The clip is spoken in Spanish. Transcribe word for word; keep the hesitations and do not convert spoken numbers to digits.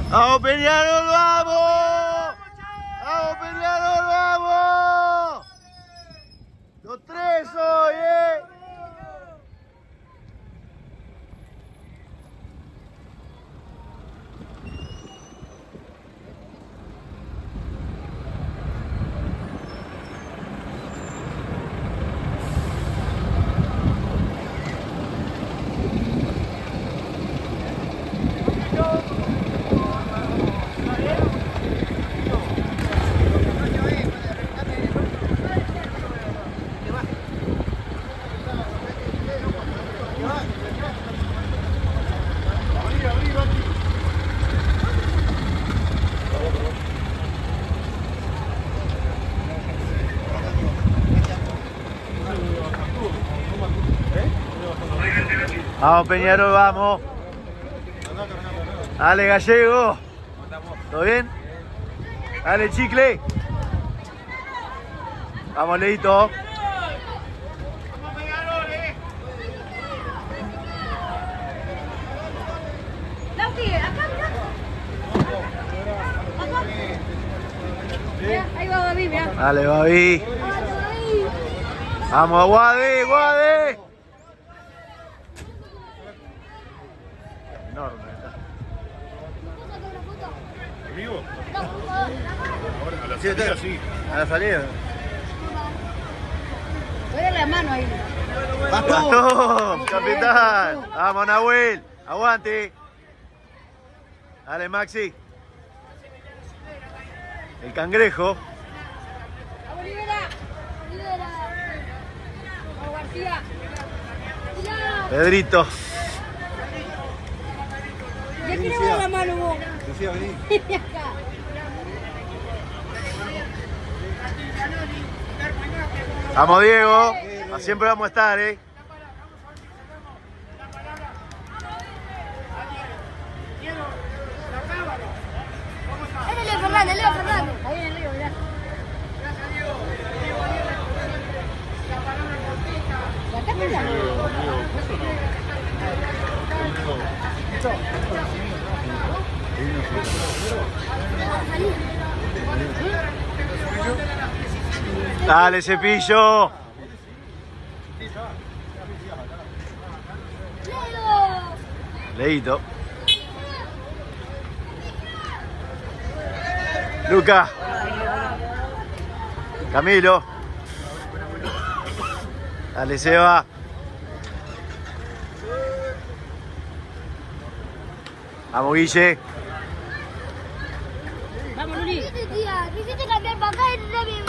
¡Vamos, Peñarol, vamos! ¡Vamos, Peñarol, vamos! Los tres hoy, eh. Vamos, Peñarol, vamos. Dale, Gallego. ¿Todo bien? Dale, Chicle. Vamos, Leito. Vamos, Peñarol, eh. Lauti, acá, mirá. Acá. Mirá, ahí va Babi, mirá. Dale, Babi. Vamos, Guade, Guade. Enorme. ¿Amigo? A la salida, sí. A la salida. Ponle la mano ahí. Gastón, capitán. Vamos, Nahuel. Aguante. Dale, Maxi. El cangrejo. Vamos, libera. Libera. Vamos, García. Pedrito. Ya quiero ver la mano vos. Lucía, vení. Vení acá. Vamos, Diego. Siempre vamos a estar, eh. Es Leo Fernández, Leo Fernández. Ahí viene Leo, mirá. Acá está. Dale, Cepillo. Leito. Luca. Camilo. Dale, Seba. Vamos, Guille. Vamos, Luli. ¿Qué hiciste, tía? ¿Quisiste cambiar para acá y no me